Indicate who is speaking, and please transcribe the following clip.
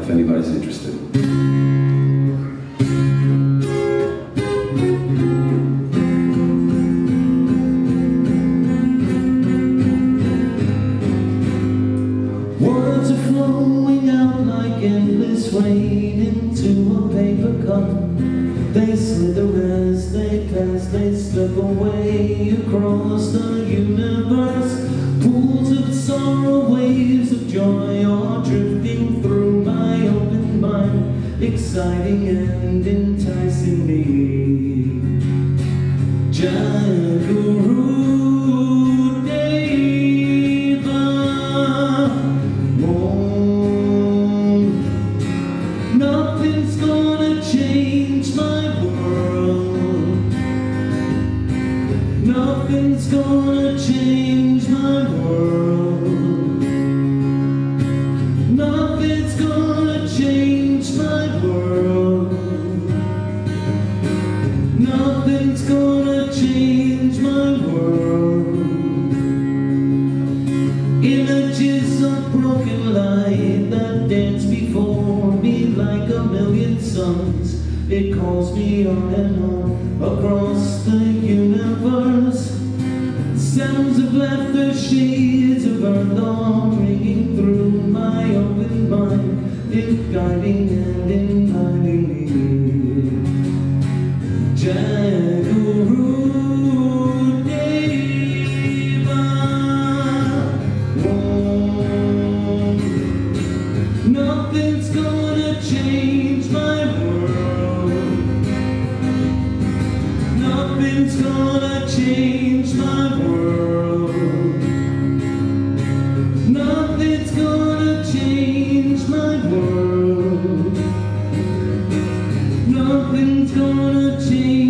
Speaker 1: if anybody's interested.
Speaker 2: Words are flowing out like endless rain into a paper cup. They slither as they pass, they slip away across the universe. Pools of sorrow, waves of joy are drifting through my open mind, exciting and enticing me. Jaguru Deva, nothing's gonna change my world. Nothing's gonna change my world. Nothing's gonna change my world. Nothing's gonna change my world. Images of broken light that dance before me like a million suns. It calls me on and on across the universe. Sounds of laughter, shades of earth are ringing through my open mind, guiding and inviting me. Jaguru Deva, nothing's gonna change my world. Nothing's gonna change my world. Nothing's gonna change my world. Nothing's gonna change